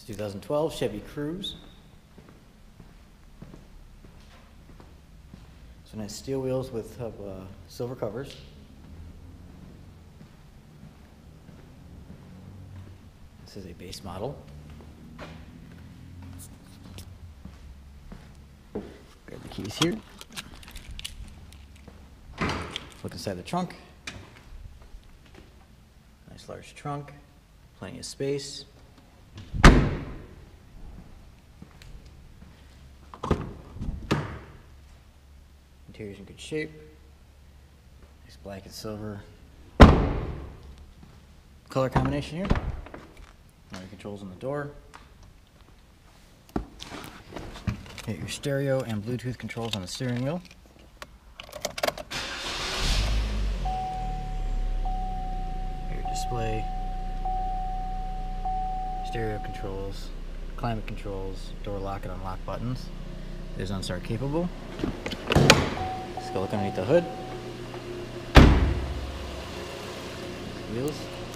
2012 Chevy Cruze. This one has steel wheels with silver covers. This is a base model. Grab the keys here. Look inside the trunk. Nice large trunk, plenty of space. Interior's in good shape. Nice black and silver color combination here. Audio controls on the door. Get your stereo and Bluetooth controls on the steering wheel. Your display, stereo controls, climate controls, door lock and unlock buttons. It is OnStar capable. Let's go look underneath the hood. Wheels.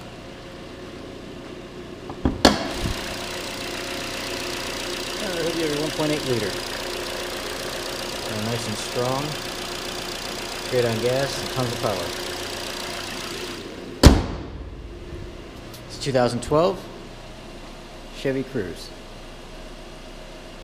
The hood here is 1.8 liter. Nice and strong. Great on gas and tons of power. It's 2012 Chevy Cruze.